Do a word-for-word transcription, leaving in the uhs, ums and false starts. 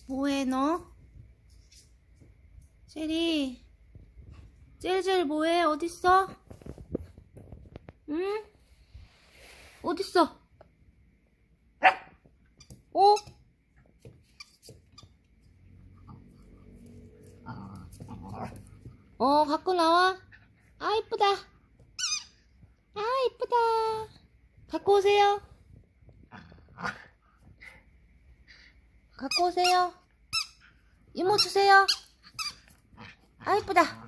뭐해 너? 젤리 젤젤 뭐해? 어딨어? 응? 어딨어? 어? 어 갖고 나와. 아 이쁘다. 아 이쁘다. 갖고 오세요. 갖고 오세요. 이모 주세요. 아 이쁘다.